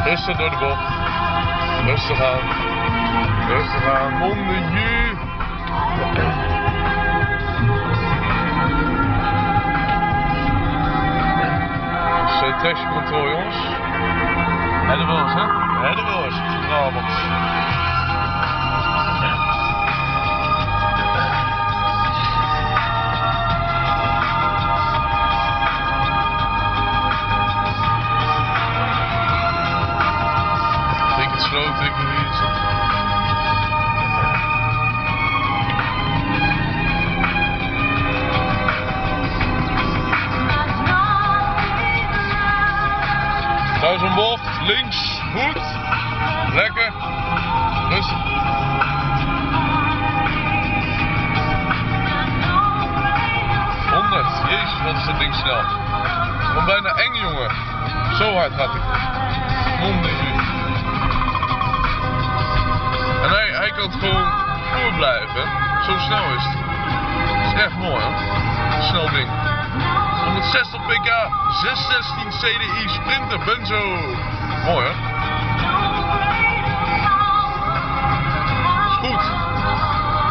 Rustig door de bocht. Rustig aan. Rustig aan. Mon de jus. Dus traction control, jongens. En de wils, hè? Ja, de wil eens. Centraalbox. Drink het slow, drink het iets. Nou, zo'n bocht, links, goed, lekker, rustig. Jezus, wat is dat ding snel. Gewoon bijna eng, jongen. Zo hard gaat hij. En hij kan het gewoon voor blijven. Zo snel is het. Dat is echt mooi, hoor. Snel ding. 160 pk, 616 CDI Sprinter Benzo. Mooi, hoor.